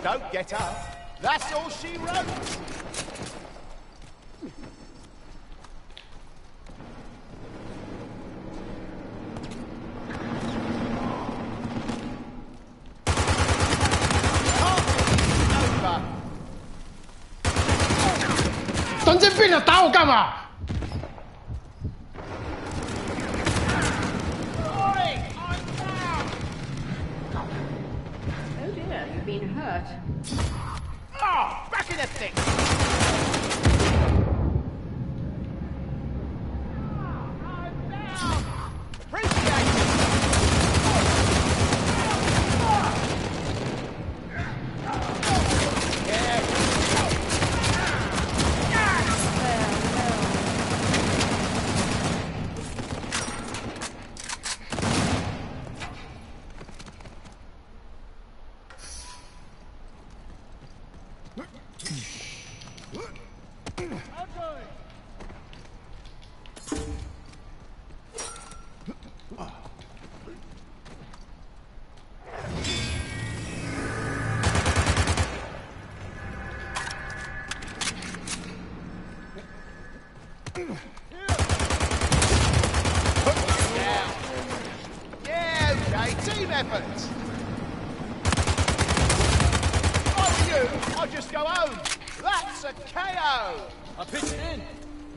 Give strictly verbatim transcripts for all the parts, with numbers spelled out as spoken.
Don't get up. That's all she wrote. Over. 神经病啊！打我干嘛？ Been hurt. Oh, back in the thing. Appreciate it. I'll just go home. That's a K O. I pitched it in.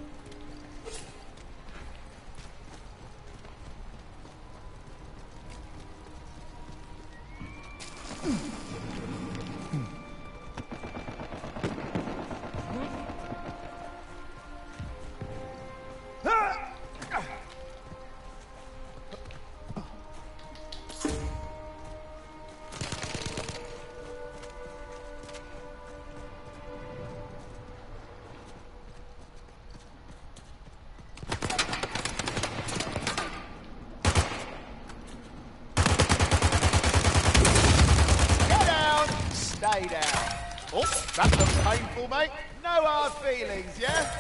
Stay down. Oh, that looks painful, mate. No hard feelings, yeah?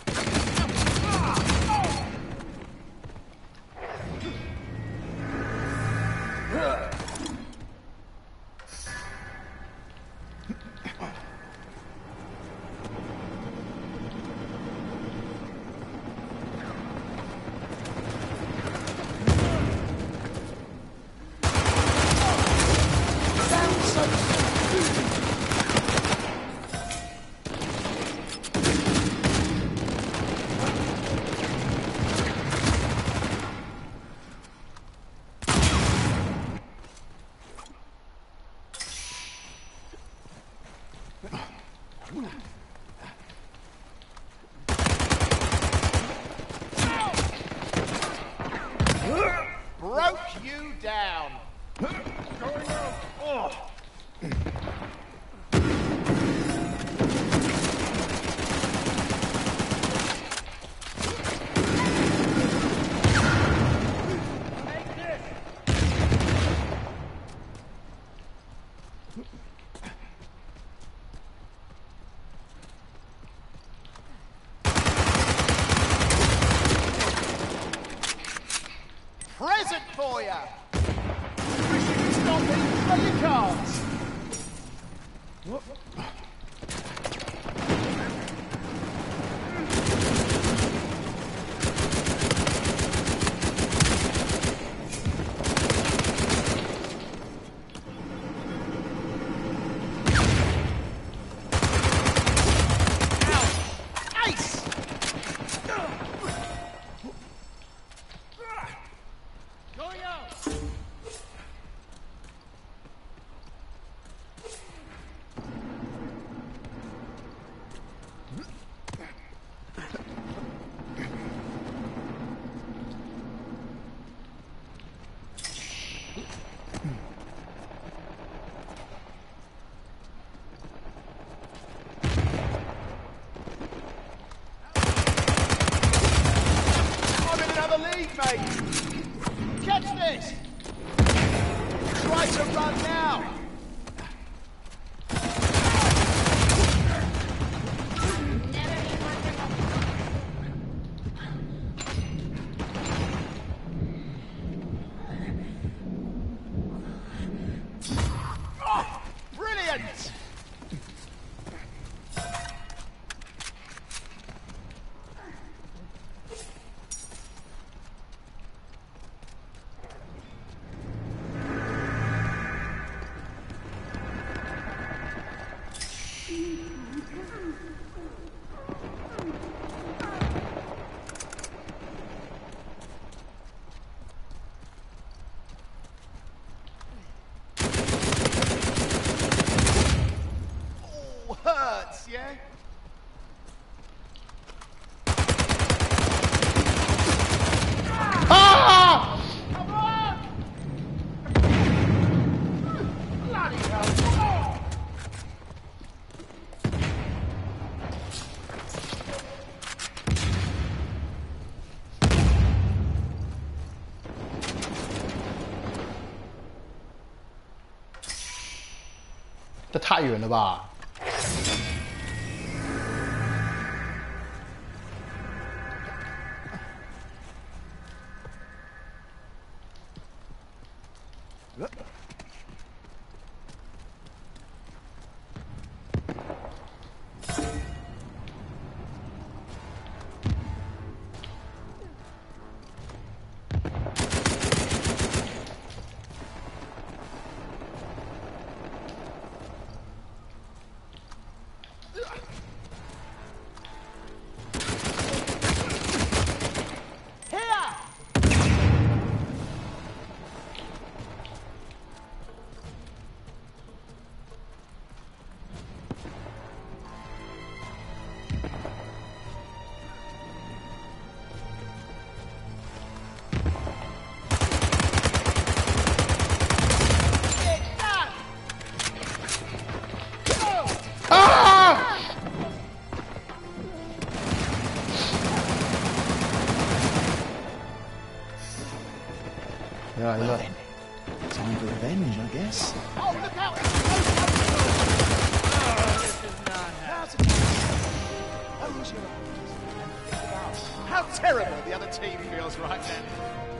Broke you down. Going out. Oh. Present for ya. Wish you could stop me, but you can't. Whoop. 这太远了吧？Yeah, Well then, time for revenge, I guess. Oh, look out! Close your eyes and think about how terrible the other team feels right now.